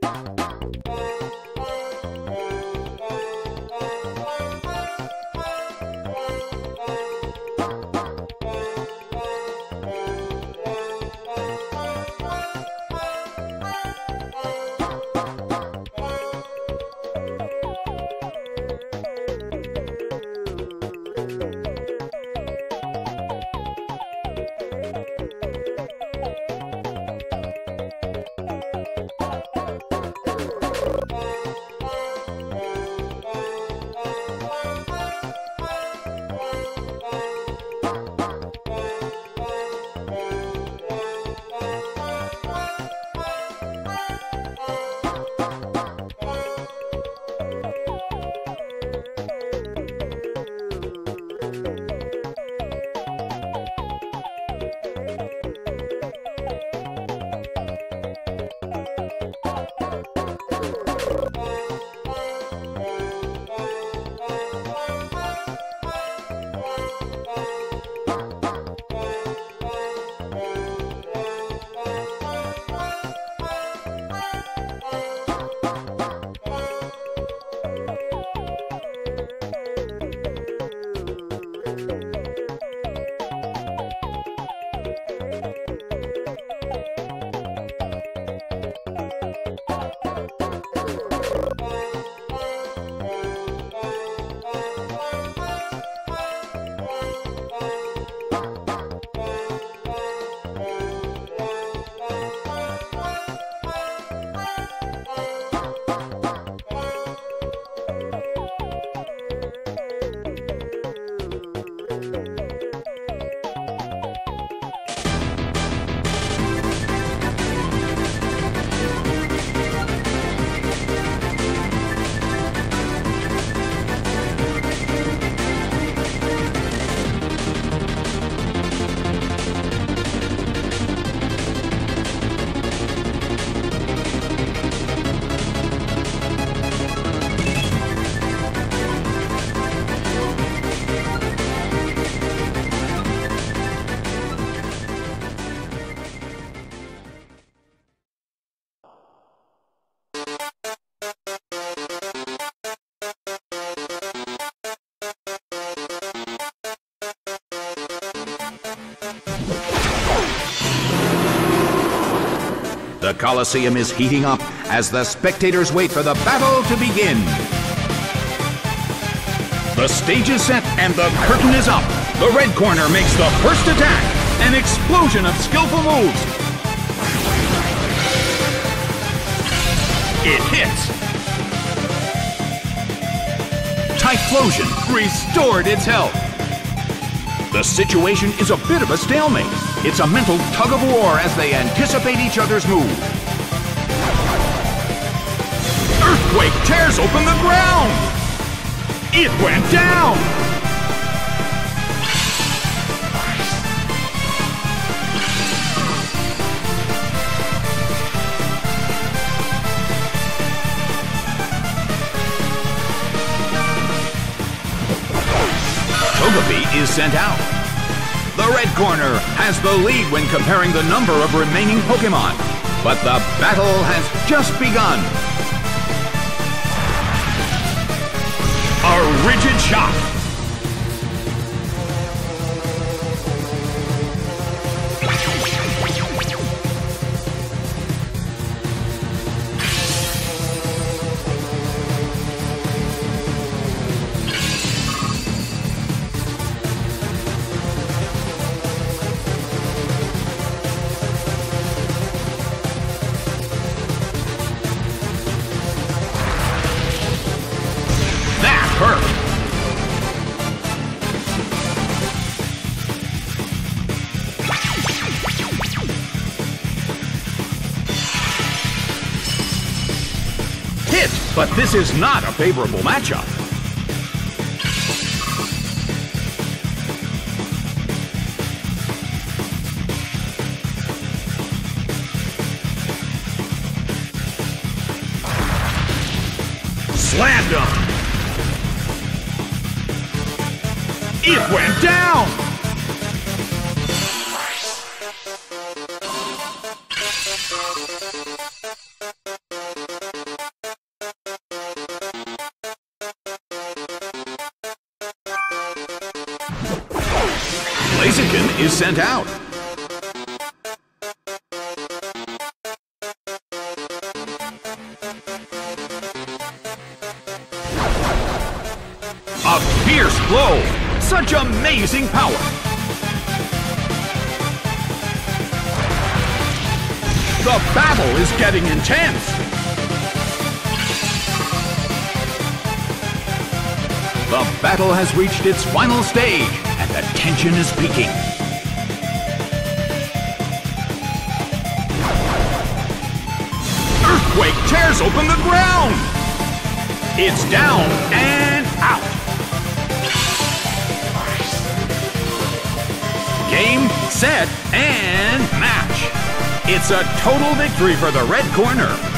The Colosseum is heating up as the spectators wait for the battle to begin. The stage is set and the curtain is up. The red corner makes the first attack. An explosion of skillful moves. It hits. Typhlosion restored its health. The situation is a bit of a stalemate. It's a mental tug-of-war as they anticipate each other's move. Earthquake tears open the ground! It went down! Togepi is sent out. The red corner has the lead when comparing the number of remaining Pokémon, but the battle has just begun. A rigid shot. But this is not a favorable matchup. Slammed him. It went down. is sent out. A fierce blow! Such amazing power! The battle is getting intense! The battle has reached its final stage, and the tension is peaking. Earthquake tears open the ground! It's down and out! Game, set, and match! It's a total victory for the red corner.